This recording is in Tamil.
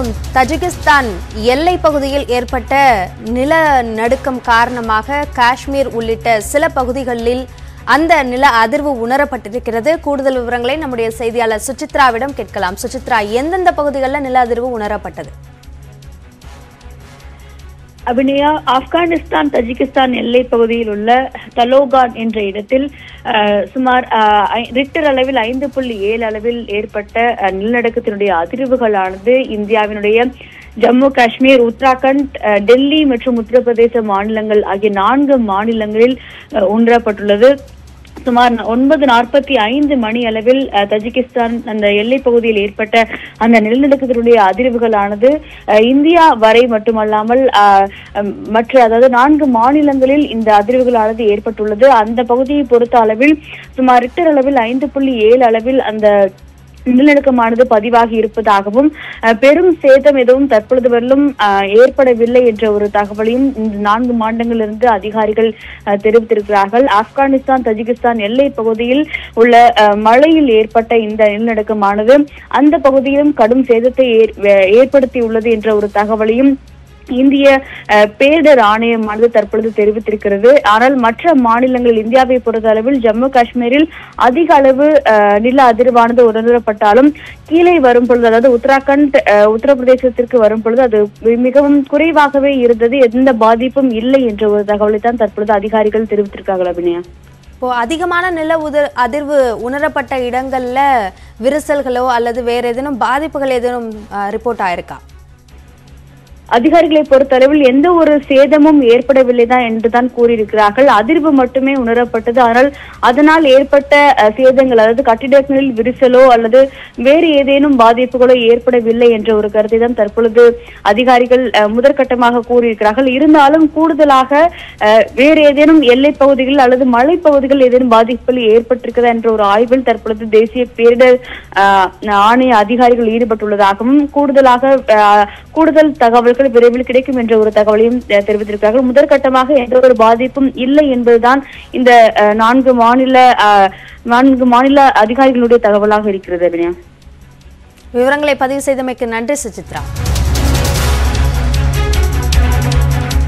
மற்றும் தஜிகிஸ்தான் எல்லை பகுதியில் ஏற்பட்ட நிலநடுக்கம் காரணமாக காஷ்மீர் உள்ளிட்ட சில பகுதிகளில் அந்த நில அதிர்வு உணரப்பட்டிருக்கிறது. கூடுதல் விவரங்களை நம்முடைய செய்தியாளர் சுசித்ராவிடம் கேட்கலாம். சுசித்ரா, எந்தெந்த பகுதிகளில் நில அதிர்வு உணரப்பட்டது? அபிநயா, ஆப்கானிஸ்தான் தஜிகிஸ்தான் எல்லை பகுதியில் உள்ள தலோகான் என்ற இடத்தில் சுமார் ரிக்டர் அளவில் 5.7 அளவில் ஏற்பட்ட நிலநடுக்கத்தினுடைய அதிர்வுகளானது இந்தியாவினுடைய ஜம்மு காஷ்மீர், உத்தராகண்ட், டெல்லி மற்றும் உத்தரப்பிரதேச மாநிலங்கள் ஆகிய 4 மாநிலங்களில் உணரப்பட்டுள்ளது. சுமார் 9:45 மணி அளவில் தஜிகிஸ்தான் அந்த எல்லை பகுதியில் ஏற்பட்ட அந்த நிலநடுக்கத்தினுடைய அதிர்வுகளானது இந்தியா வரை மட்டுமல்லாமல் அதாவது 4 மாநிலங்களில் இந்த அதிர்வுகளானது ஏற்பட்டுள்ளது. அந்த பகுதியை பொறுத்த அளவில் சுமார் ரிக்டர் அளவில் 5.7 அளவில் அந்த நிலநடுக்கமானது பதிவாகி இருப்பதாகவும் பெரும் சேதம் எதுவும் தற்பொழுது வரலும் ஏற்படவில்லை என்ற ஒரு தகவலையும் இந்த 4 மாநிலங்களிலிருந்து அதிகாரிகள் தெரிவித்திருக்கிறார்கள். ஆப்கானிஸ்தான் தஜிகிஸ்தான் எல்லை பகுதியில் உள்ள மழையில் ஏற்பட்ட இந்த நிலநடுக்கமானது அந்த பகுதியிலும் கடும் சேதத்தை ஏற்படுத்தியுள்ளது என்ற ஒரு தகவலையும் இந்திய பேரிடர் ஆணையமானது தற்பொழுது தெரிவித்திருக்கிறது. ஆனால் மற்ற மாநிலங்கள் இந்தியாவை பொறுத்த அளவில் ஜம்மு காஷ்மீரில் அதிக அளவு நில அதிர்வானது உணரப்பட்டாலும் கீழே வரும் பொழுது, அதாவது உத்தராகண்ட், உத்தரப்பிரதேசத்திற்கு வரும் பொழுது அது மிகவும் குறைவாகவே இருந்தது. எந்த பாதிப்பும் இல்லை என்ற ஒரு தகவலை தான் தற்பொழுது அதிகாரிகள் தெரிவித்திருக்கார்கள். அபிநயா, இப்போ அதிகமான நில அதிர்வு உணரப்பட்ட இடங்கள்ல விரிசல்களோ அல்லது வேற ஏதேனும் பாதிப்புகள் ஏதேனும் ரிப்போர்ட் ஆயிருக்கா? அதிகாரிகளை பொறுத்தளவில் எந்த ஒரு சேதமும் ஏற்படவில்லைதான் என்றுதான் கூறியிருக்கிறார்கள். அதிர்வு மட்டுமே உணரப்பட்டது. ஆனால் அதனால் ஏற்பட்ட சேதங்கள், அதாவது கட்டிடங்களில் விரிசலோ அல்லது வேறு ஏதேனும் பாதிப்புகளோ ஏற்படவில்லை என்ற ஒரு கருத்தை தான் தற்பொழுது அதிகாரிகள் முதற்கட்டமாக கூறியிருக்கிறார்கள். இருந்தாலும் கூடுதலாக வேறு ஏதேனும் எல்லை பகுதிகள் அல்லது மலைப்பகுதிகள் ஏதேனும் பாதிப்புகள் ஏற்பட்டிருக்கிறதா என்ற ஒரு ஆய்வில் தற்பொழுது தேசிய பேரிடர் ஆணைய அதிகாரிகள் ஈடுபட்டுள்ளதாகவும் கூடுதல் தகவல் விரைவில் கிடைக்கும் என்ற ஒரு தகவலையும் தெரிவித்திருக்கிறார்கள். முதற்கட்டமாக எந்த ஒரு பாதிப்பும் இல்லை என்பதுதான் இந்த 4 மாநில அதிகாரிகளுடைய தகவலாக இருக்கிறது. விவரங்களை பதிவு செய்தமைக்கு நன்றி சுசித்ரா.